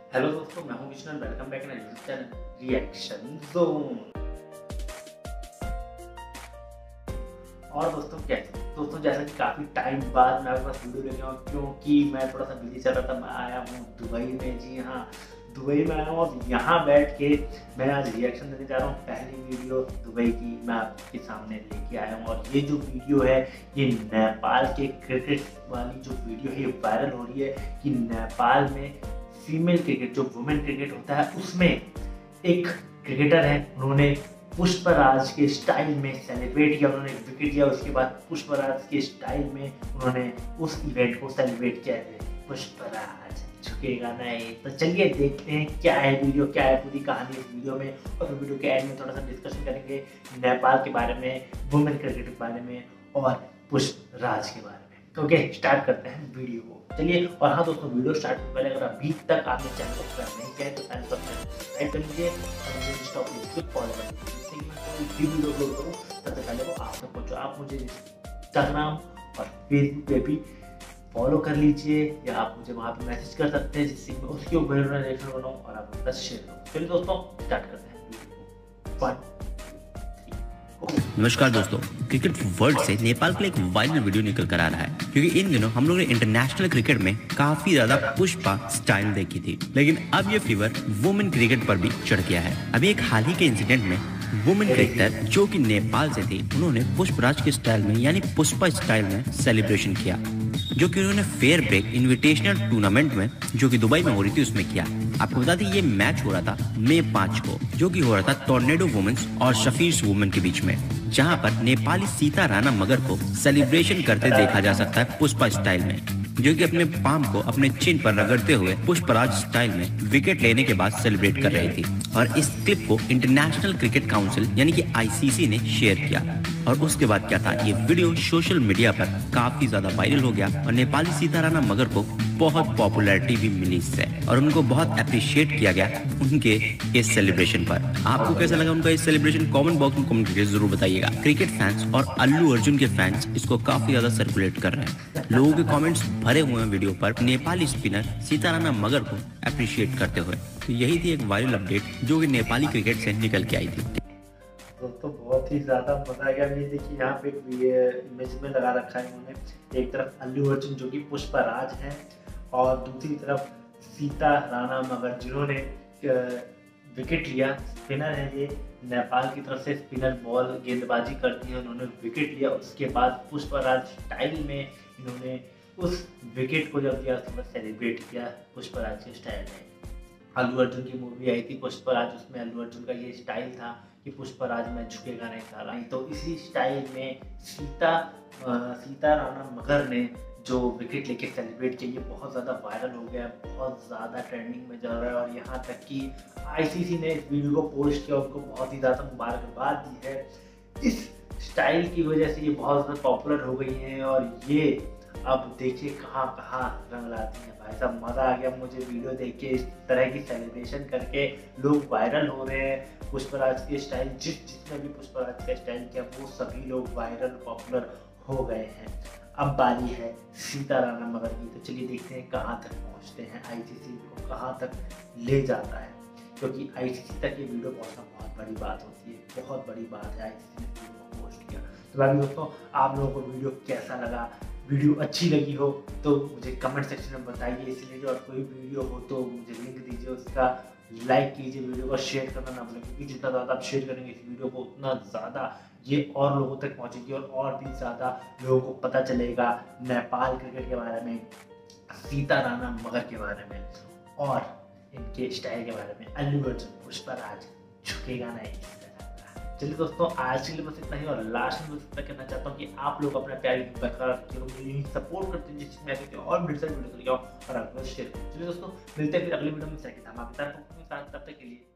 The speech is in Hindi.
हेलो दोस्तों, मैं हूं Vishnu. Welcome back in YouTube channel reaction zone. और दोस्तों कैसे दोस्तों, जैसा कि काफ़ी टाइम बाद मैं आपके पास वीडियो लेके आया हूँ क्योंकि मैं थोड़ा सा बिजी चल रहा था। मैं आया हूँ दुबई में। जी हाँ, दुबई में आया हूँ और यहाँ बैठ के मैं आज रिएक्शन देने जा रहा हूँ। पहली वीडियो दुबई की मैं आपके सामने लेके आया हूँ और ये जो वीडियो है ये नेपाल के क्रिकेट वाली जो वीडियो है ये वायरल हो रही है कि नेपाल में फीमेल क्रिकेट जो वुमेन क्रिकेट होता है उसमें एक क्रिकेटर है, उन्होंने पुष्पराज के स्टाइल में सेलिब्रेट किया। उन्होंने एक विकेट लिया, उसके बाद पुष्पराज के स्टाइल में उन्होंने उस इवेंट को सेलिब्रेट किया है। पुष्पराज झुकेगा नहीं। तो चलिए देखते हैं क्या है वीडियो, क्या है पूरी कहानी इस वीडियो में। और फिर वीडियो के एंड में थोड़ा सा डिस्कशन करेंगे नेपाल के बारे में, वुमेन क्रिकेट के बारे में और पुष्पराज के बारे में। ओके, स्टार्ट करते हैं वीडियो को। चलिए। और हाँ दोस्तों, वीडियो स्टार्ट करने पहले अगर अभी तक आपने चैनल को सब्सक्राइब नहीं किया है तो चैनल को सब्सक्राइब कर लीजिए और मुझे इंस्टा फॉलो कर लीजिए, जिससे कि मैं कोई भी वीडियो अपलोड करूँ सबसे पहले वो आप तक पहुँचे। आप मुझे इंस्टाग्राम और फेसबुक पे भी फॉलो कर लीजिए या आप मुझे वहाँ पे मैसेज कर सकते हैं, जिससे मैं उसके ऊपर रिएक्शन बनाऊँ और आप उसका शेयर करूँ। चलिए दोस्तों, स्टार्ट करते हैं वीडियो को। नमस्कार दोस्तों, क्रिकेट वर्ल्ड से नेपाल के लिए एक वायरल वीडियो निकल कर आ रहा है क्योंकि इन दिनों हम लोगों ने इंटरनेशनल क्रिकेट में काफी ज्यादा पुष्पा स्टाइल देखी थी, लेकिन अब ये फीवर वुमेन क्रिकेट पर भी चढ़ गया है। अभी एक हाल ही के इंसिडेंट में वुमेन क्रिकेटर जो कि नेपाल से थी, उन्होंने पुष्पराज के स्टाइल में यानी पुष्पा स्टाइल में सेलिब्रेशन किया, जो कि उन्होंने फेयर ब्रेक इन्विटेशनल टूर्नामेंट में जो कि दुबई में हो रही थी उसमें किया। आपको बता दें ये मैच हो रहा था मई 5 को, जो कि हो रहा था टोर्नेडो वुमेन्स और शफीर्स वुमेन के बीच में, जहां पर नेपाली सीता राणा मगर को सेलिब्रेशन करते देखा जा सकता है पुष्पा स्टाइल में, जो कि अपने पाम को अपने चिन पर रगड़ते हुए पुष्पराज स्टाइल में विकेट लेने के बाद सेलिब्रेट कर रही थी। और इस क्लिप को इंटरनेशनल क्रिकेट काउंसिल यानी कि आईसीसी ने शेयर किया और उसके बाद क्या था, ये वीडियो सोशल मीडिया पर काफी ज्यादा वायरल हो गया और नेपाली सीता राणा मगर को बहुत पॉपुलैरिटी भी मिली इससे और उनको बहुत अप्रिशिएट किया गया उनके इस सेलिब्रेशन पर। आपको कैसा लगा उनका इस सेलिब्रेशन? कमेंट बॉक्स में कमेंट करके जरूर बताइएगा। क्रिकेट फैंस और अल्लू अर्जुन के फैंस इसको काफी ज्यादा सर्कुलेट कर रहे हैं। लोगों के कमेंट्स भरे हुए हैं वीडियो पर नेपाली स्पिनर सीता राणा मगर को अप्रिशिएट करते हुए। तो यही थी एक वायरल अपडेट जो कि नेपाली क्रिकेट से निकल के आई थी। दोस्तों बहुत ही ज़्यादा मजा आ गया। ये देखिए यहाँ पे इमेज में लगा रखा है इन्होंने, एक तरफ अल्लू अर्जुन जो कि पुष्पराज हैं और दूसरी तरफ सीता राणा मगर जिन्होंने विकेट लिया। स्पिनर है ये, नेपाल की तरफ से स्पिनर बॉल गेंदबाजी करती है, उन्होंने विकेट लिया। उसके बाद पुष्पराज स्टाइल में इन्होंने उस विकेट को जब दिया उसके बाद सेलिब्रेट किया पुष्पराज के स्टाइल में। अल्लू अर्जुन की मूवी आई थी पुष्पराज, उसमें अल्लू अर्जुन का ये स्टाइल था कि पुष्पराज में झुकेगा नहीं साला। तो इसी स्टाइल में सीता राणा मगर ने जो विकेट लेके सेलिब्रेट किया, ये बहुत ज़्यादा वायरल हो गया, बहुत ज़्यादा ट्रेंडिंग में चल रहा है। और यहाँ तक कि आईसीसी ने इस वीडियो को पोस्ट किया, उनको बहुत ही ज़्यादा मुबारकबाद दी है। इस स्टाइल की वजह से ये बहुत ज़्यादा पॉपुलर हो गई हैं और ये अब देखिए कहाँ कहाँ रंग लाती हैं। भाई साहब मज़ा आ गया मुझे वीडियो देख के। इस तरह की सेलिब्रेशन करके लोग वायरल हो रहे हैं। पुष्पराज के स्टाइल जिसने भी पुष्पराज का स्टाइल किया वो सभी लोग वायरल पॉपुलर हो गए हैं। अब बारी है सीता राणा मगर की। तो चलिए देखते हैं कहाँ तक पहुँचते हैं, आईसीसी को कहाँ तक ले जाता है, क्योंकि आईसीसी तक ये वीडियो पहुँचना बहुत बड़ी बात होती है, बहुत बड़ी बात है। आईसीसी ने वीडियो को पोस्ट किया। तो बाकी दोस्तों, आप लोगों को वीडियो कैसा लगा? वीडियो अच्छी लगी हो तो मुझे कमेंट सेक्शन में बताइए। इसलिए और कोई वीडियो हो तो मुझे लिंक दीजिए, उसका लाइक कीजिए, वीडियो को शेयर करना ना भूलें, क्योंकि जितना ज़्यादा आप शेयर करेंगे इस वीडियो को उतना ज़्यादा ये और लोगों तक पहुंचेगी और भी ज़्यादा लोगों को पता चलेगा नेपाल क्रिकेट के बारे में, सीता राणा मगर के बारे में और इनके स्टाइल के बारे में। अल्लू अर्जुन पुष्पराज झुकेगा नहीं। चलिए दोस्तों, आज के लिए बस इतना ही। और लास्ट में बस इतना कहना चाहता हूँ कि आप लोग अपना प्यार बरकरार रखिए, सपोर्ट करते हैं, जिसमें ऐसे और वीडियो लेके आओ और आपको शेयर करें। चलिए दोस्तों, मिलते हैं फिर अगले वीडियो में। तब तक के लिए